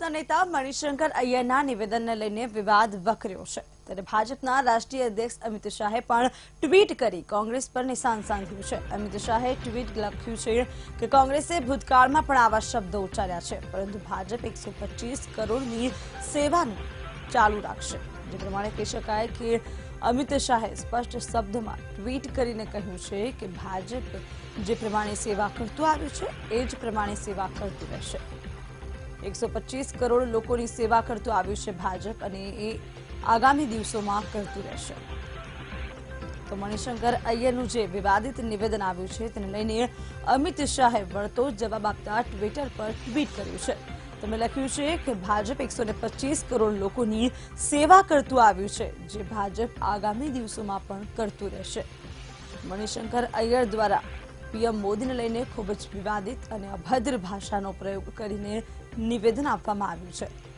નેતા મણિશંકર અય્યરના નિવેદનને લઈને વિવાદ વકર્યો છે। ત્યારે ભાજપના રાષ્ટ્રીય અધ્યક્ષ અમિત શાહે પણ ટ્વીટ કરી કોંગ્રેસ પર નિશાન સાધ્યું છે। અમિત શાહે ટ્વીટ લખ્યું છે કે કોંગ્રેસે ભૂતકાળમાં પણ આવા શબ્દો ઉચ્ચાર્યા છે, પરંતુ ભાજપ 125 કરોડની સેવાનું ચાલુ રાખશે। જે પ્રમાણે કહી શકાય કે અમિત શાહે સ્પષ્ટ શબ્દમાં ટ્વીટ કરીને કહ્યું છે કે ભાજપ જે પ્રમાણે સેવા કરતું આવ્યું છે એ જ પ્રમાણે સેવા કરતું રહેશે। 125 કરોડ લોકોની સેવા કરતું આવ્યું છે ભાજપ, અને એ આગામી દિવસોમાં કરતું રહેશે। તો મણિશંકર અય્યરનું જે વિવાદિત નિવેદન આવ્યું છે તેને લઈને અમિત શાહે વળતો જવાબ આપતા ટ્વિટર પર ટ્વીટ કર્યું છે। તેમણે લખ્યું છે કે ભાજપ 125 કરોડ લોકોની સેવા કરતું આવ્યું છે, જે ભાજપ આગામી દિવસોમાં પણ કરતું રહેશે। મણિશંકર અય્યર દ્વારા પીએમ મોદીને લઈને ખૂબ જ વિવાદિત અને અભદ્ર ભાષાનો પ્રયોગ કરીને નિવેદન આપવામાં આવ્યું છે।